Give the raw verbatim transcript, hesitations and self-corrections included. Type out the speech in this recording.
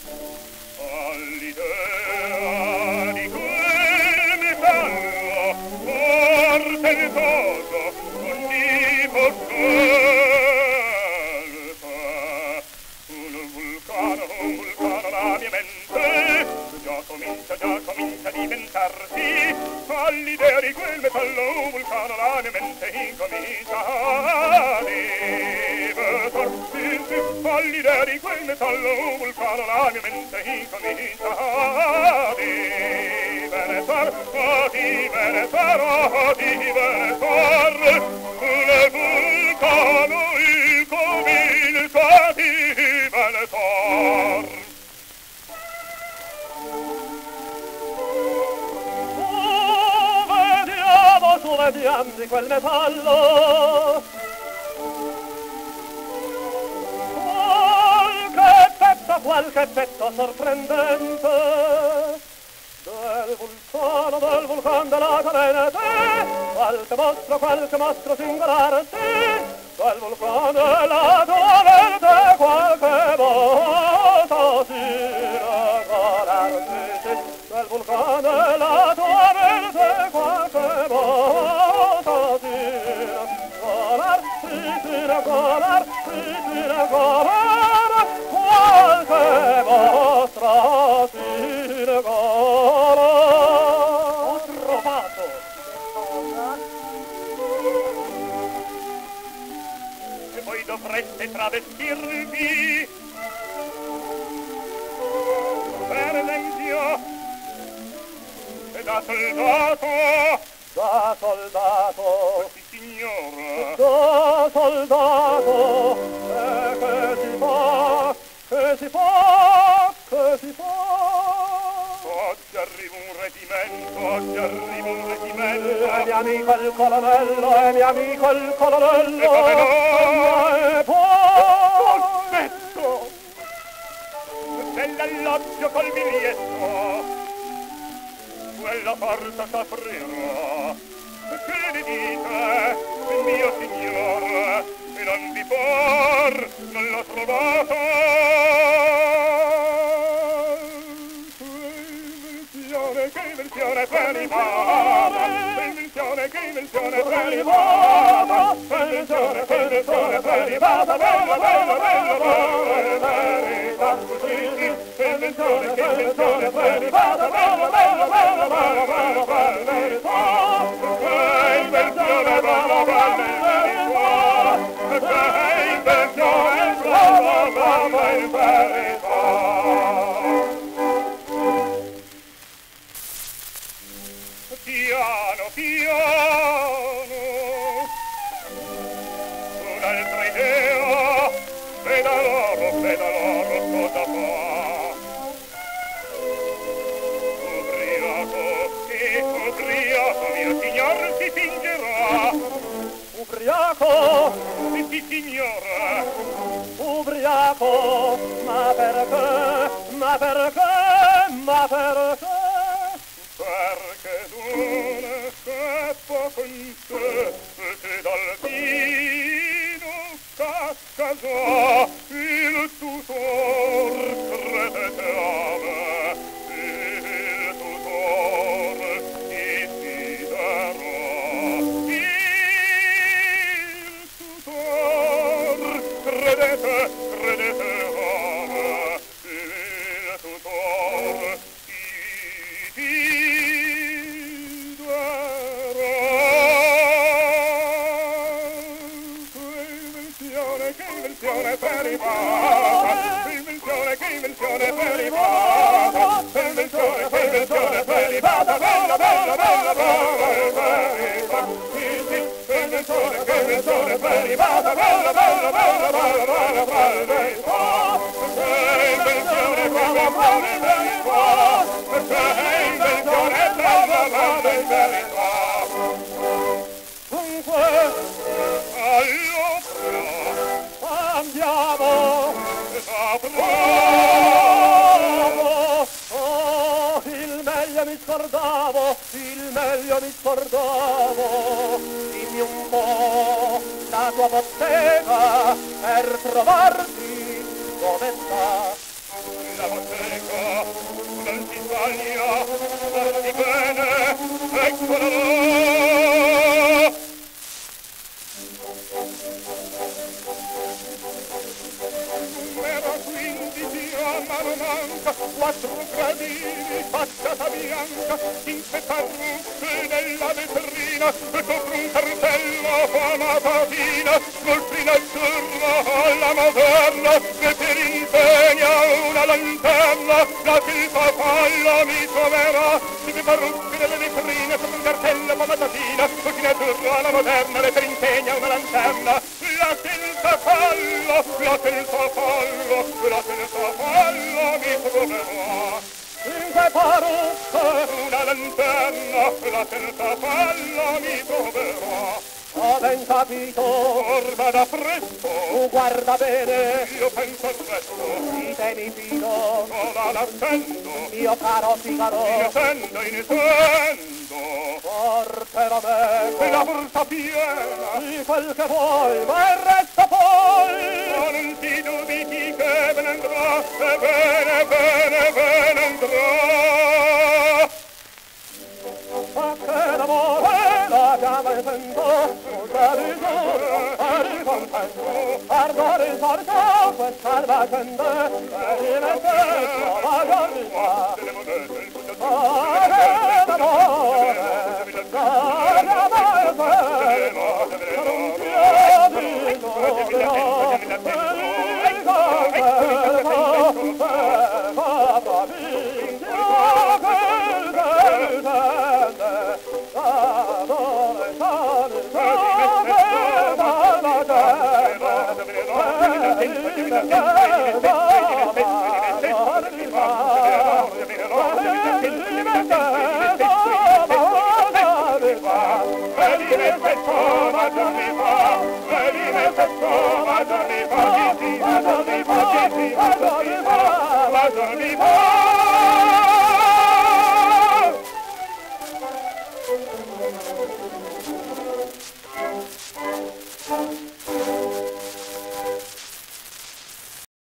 all'idea di quel metallo portentoso onnipotente, un vulcano, un vulcano la mia mente già comincia, già comincia a diventarsi, all'idea di quel metallo un vulcano la mia mente incomincia a divertirsi, all'idea di quel metallo un vulcano la mia mente incomincia a divertir, a divertir, a divertir, il vulcano incomincia a divertir. Vediamo di quel metallo qualche pezzo, qualche pezzo sorprendente del vulcano, del vulcano della Venete, qualche mostro, qualche mostro singolare, sì, del vulcano della Venete, qualche mostro singolare, sì, sì, del vulcano della Venete, qualche mostro singolare, sì, singolare, sì, singolare, qualche mostro singolare. Ho trovato! E voi dovreste travestirvi, per esempio, da soldato, da soldato, sì signora, da soldato, e che si fa, che si fa, che si fa? Oggi arriva un reggimento, oggi arriva un reggimento, è mio amico il colonnello, è mio amico il colonnello, e come no, e poi, cospetto, dell'alloggio col biglietto, quella porta s'aprirà, che ne dite, mio signore, e non vi par, non l'ho trovato. Che invenzione prelibata, che invenzione, che invenzione prelibata, che invenzione, che invenzione prelibata, bella, bella, bella, bella, verità, sì, sì, che invenzione, che invenzione prelibata, bella, bella, bella, bella, bella, bella, verità, che invenzione, bella, bella, verità, che invenzione, bella, bella, verità. Piano, piano, un'altra idea, veda loro, veda loro cosa fa. Ubriaco, e ubriaco, mio signor si fingerà. Ubriaco, sì, sì, signora. Ubriaco, ma perché, ma perché, ma perché? Perché d'una scappa con te, che dal vino scacca già il tutor, credete a me, il tutor ti fiderà, il tutor, credete, credete a me, il tutor ti che invenzione prelibata, che invenzione, che invenzione prelibata, che invenzione, che invenzione prelibata, bella, bella, bella, bella, verità, sì, sì, che invenzione, che invenzione prelibata, bella, bella, bella, bella, bella, bella, verità, che invenzione, che invenzione prelibata, che invenzione, bella, bella, verità. Dunque, allora, andiamo, sapremo, oh, il meglio mi scordavo, il meglio mi scordavo, dimmi un po' la tua bottega per trovarti dove sta la bottega. Italia, guardi bene, eccola là. Numero quindici a mano manca, quattro gradini, facciata bianca, cinque parrucche nella vetrina, sopra un cartello fa matatina, scolpina azzurra alla moderna, che per impegna una lanterna, la che il papallo mi troverà, cinque parrucche nelle vetrine, sopra un cartello fa matatina, scolpina azzurra alla moderna, che per impegna una lanterna, la che il papallo, la che il papallo, la che il papallo mi troverà. Cinque parrucche, una lanterna, la che il papallo mi troverà. Ho ben capito, orma da fresco, tu guarda bene, io penso presto, di te mi fido, non la l'accendo, mio caro Figaro, inessendo, inessendo, forte la me, e la borsa piena, di quel che vuoi, ma il resto poi, non ti dubiti che ve ne andrà, e bene, bene, bene andrà. Ma che l'amore la chiama il vento, scusa di giuro, per il contento, ardore il sorso, questa la gente, per il effetto, la giornata. Ma che l'amore, la chiama il vento, non piedi d'oro, per il contento, per papà vince,